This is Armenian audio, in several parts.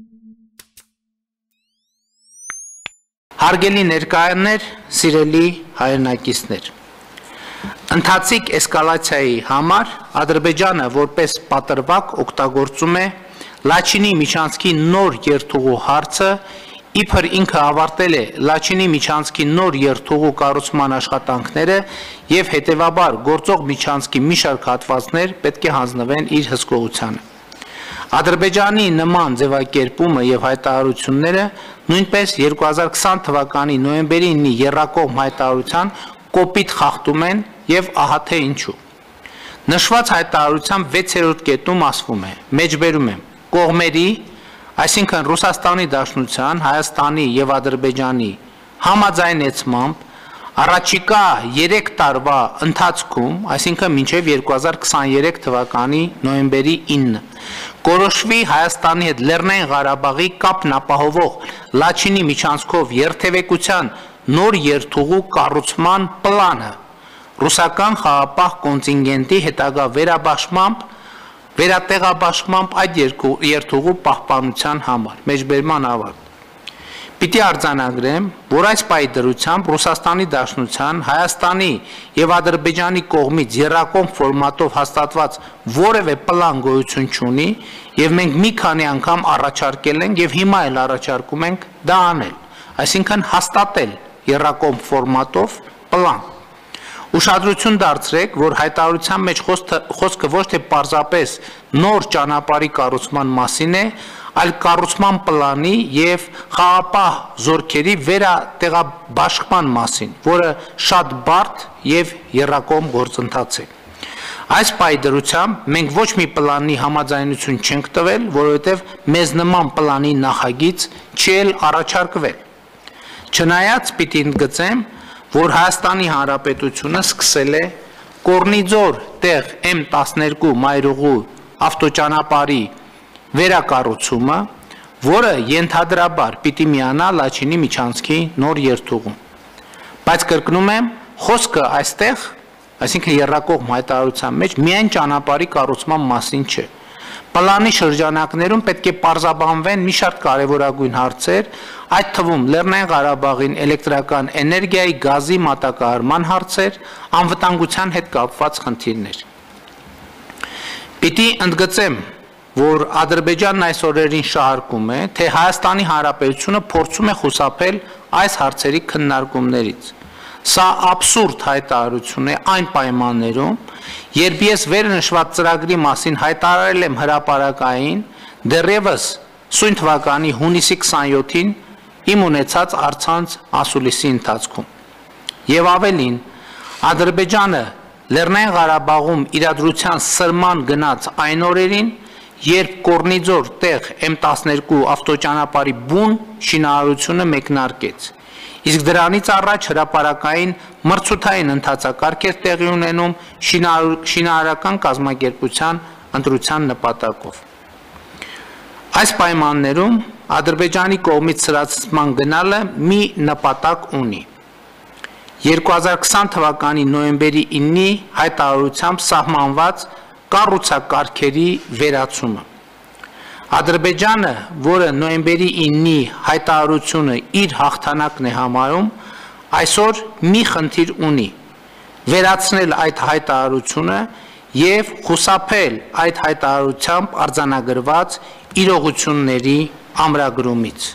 Հարգելի ներկայաններ, սիրելի հայրենակիցներ, ընթացիկ էսկալացիայի համար Ադրբեջանը որպես պատրվակ օգտագործում է Լաչինի միջանցքի նոր երթուղու հարցը, իբր ինքը ավարտել է Լաչինի միջանցքի նոր երթուղու կառուցման աշխատանքները եւ հետեւաբար գործող միջանցքի մի շարք հատվածներ պետք է հանձնվեն իր հսկողությանը։ Ադրբեջանի նման ձևակերպումը եւ հայտարարությունները նույնպես 2020 թվականի նոյեմբերի 9-ի եռակողմ հայտարարության կոպիտ խախտում են եւ ահա թե ինչու։ Նշված հայտարարության 6-րդ կետում ասվում է. մեջբերում եմ կողմերի, այսինքն Ռուսաստանի Դաշնության, Հայաստանի եւ Ադրբեջանի համաձայնեցմամբ առաջիկա 3 տարվա ընթացքում, այսինքն մինչև 2023 թվականի նոյեմբերի 9, կորոշվի Հայաստանի հետ Լեռնային Ղարաբաղի կապն ապահովող Լաչինի միջանցքով երթևեկության նոր երթուղու կառուցման պլանը ռուսական խաղապահ կոնտինգենտի հետագա վերատեղաբաշխմամբ այդ երթուղու պահպանության համար, մեջբերման ավարտ։ Պիտի արձանագրեմ, որ այս պահի դրությամբ Ռուսաստանի Դաշնության, Հայաստանի եւ Ադրբեջանի կողմից եռակողմ ֆորմատով հաստատված որևէ պլան գոյություն չունի եւ մենք մի քանի անգամ առաջարկել ենք եւ հիմա էլ առաջարկում ենք դա անել, այսինքն հաստատել եռակողմ ֆորմատով պլան։ Ուշադրություն դարձրեք, որ հայտարարության մեջ խոսքը ոչ թե պարզապես նոր ճանապարհի կառուցման մասին է, այլ կառուցման պլանի եւ խաղապահ զորքերի վերատեղաբաշխման մասին, որը շատ բարդ եւ եռակողմ գործընթաց է։ Այս պահի դրությամբ մենք ոչ մի պլանի համաձայնություն չենք տվել, որովհետեւ մեզ նման պլանի նախագիծ չի էլ առաջարկվել։ Չնայած պիտի ընդգծեմ, որ Հայաստանի Հանրապետությունը սկսել է Կորնիձոր տեղ M12 մայրուղու ավտոճանապարհի վերակառուցումը, որը ենթադրաբար պիտի միանա Լաչինի միջանցքի նոր երթուղուն։ Բայց կրկնում եմ, խոսքը այստեղ, այսինքն եռակողմ հայտարարության մեջ միայն ճանապարհի կառուցման մասին չէ։ Պլանի շրջանակներում պետք է պարզաբանվեն մի շարք կարևորագույն հարցեր, այդ թվում Լեռնային Ղարաբաղին էլեկտրական էներգիայի, գազի մատակարարման հարցեր, անվտանգության հետ կապված խնդիրներ։ Պիտի ընդգծեմ, որ Ադրբեջանն այս օրերին շահարկում է, թե Հայաստանի Հանրապետությունը փորձում է խուսափել այս հարցերի քննարկումներից։ Սա աբսուրդ հայտարարություն է այն պայմաններում, երբ ես վերնշված ծրագրի մասին հայտարարել եմ հրապարակային, դեռևս սույն թվականի հունիսի 27-ին իմ ունեցած առցանց ասուլիսի ընթացքում։ Եվ ավելին, Ադրբեջանը Լեռնային Ղարաբաղում իրադրության սրման գնաց այն օրերին, երբ Կորնիձոր տեղ M12 ավտոճանապարհի բուն շինարարությունը մեկնարկեց։ Իսկ դրանից առաջ հրապարակային մրցութային ընթացակարգ էր տեղի ունենում շինարարական կազմակերպության ընտրության նպատակով։ Այս պայմաններում Ադրբեջանի կողմից սրացման գնալը մի նպատակ ունի։ 2020 թվականի նոյեմբերի 9-ի հայտարարությամբ սահմանված կառուցակարգերի վերացումը։ Ադրբեջանը, որը նոյեմբերի 9-ի հայտարարությունը իր հաղթանակն է համարում, այսօր մի խնդիր ունի՝ վերացնել այդ հայտարարությունը եւ խուսափել այդ հայտարարությամբ արձանագրված իրողությունների ամրագրումից։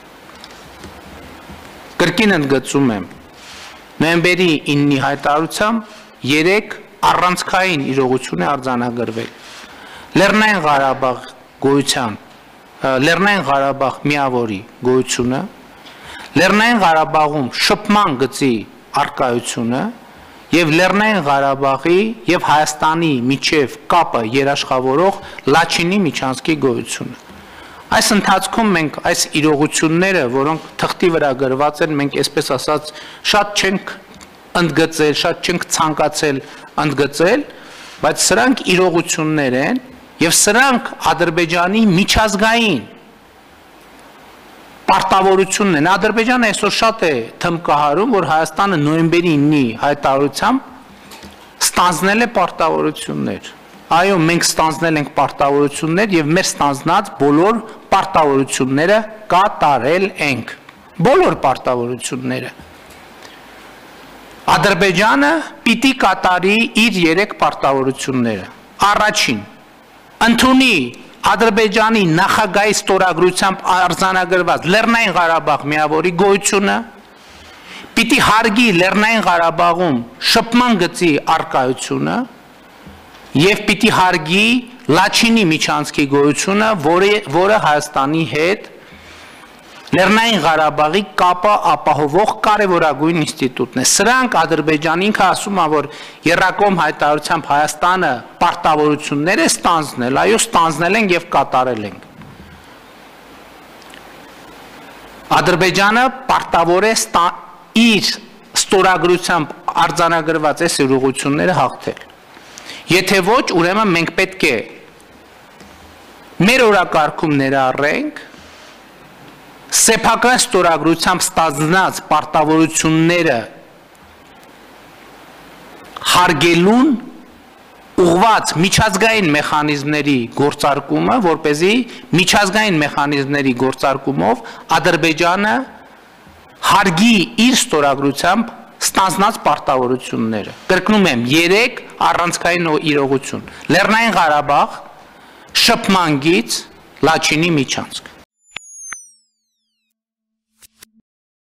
Կրկին ընդգծում եմ, նոյեմբերի 9-ի հայտարարությամբ 3 առանցքային իրողություն է արձանագրվել։ Լեռնային Ղարաբաղ գոյության, Լեռնային Ղարաբաղ միավորի գոյությունը, Լեռնային Ղարաբաղում շփման գծի առկայությունը եւ Լեռնային Ղարաբաղի եւ Հայաստանի միջև կապը երաշխավորող Լաչինի միջանցքի գոյությունը։ Այս ընթացքում մենք այս իրողությունները, որոնք թղթի վրա գրված են, մենք այսպես ասած շատ չենք ընդգծել, շատ չենք ցանկացել ընդգծել, բայց սրանք իրողություններ են եւ սրանք Ադրբեջանի միջազգային պարտավորությունն են։ Ադրբեջանը այսօր շատ է թմկահարում, որ Հայաստանը նոյեմբերի 9-ի հայտարարությամբ ստանձնել է պարտավորություններ։ Այո, մենք ստանձնել ենք պարտավորություններ եւ մեր ստանձնած բոլոր պարտավորությունները կատարել ենք։ Բոլոր պարտավորությունները։ Ադրբեջանը պիտի կատարի իր 3 պարտավորությունները։ Առաջին, ընդունի Ադրբեջանի նախագահի ստորագրությամբ արձանագրված Լեռնային Ղարաբաղ միավորի գոյությունը, պիտի հարգի Լեռնային Ղարաբաղում շփման գծի առկայությունը եւ պիտի հարգի Լաչինի միջանցքի գոյությունը, որը Հայաստանի հետ Լեռնային Ղարաբաղի կապը ապահովող կարևորագույն ինստիտուտն է։ Սրանք Ադրբեջանը ինքը ասում է, որ երրակողմ հայտարարությամբ Հայաստանը պարտավորություններ է ստանձնել, այո, ստանձնել են եւ կատարել են։ Ադրբեջանը պարտավոր է իր ստորագրությամբ արձանագրված այս իրողությունները հաղթել։ Եթե ոչ, ուրեմն մենք պետք է մեր օրակարգում ներառենք սեփական ստորագրությամբ ստանձնած պարտավորությունները հարգելուն ուղղված միջազգային մեխանիզմների գործարկումը, որպեսզի միջազգային մեխանիզմների գործարկումով Ադրբեջանը հարգի իր ստորագրությամբ ստանձնած պարտավորությունները։ Կրկնում եմ, 3 առանցքային իրողություն. Լեռնային Ղարաբաղ, շփման գիծ, Լաչինի միջանցք։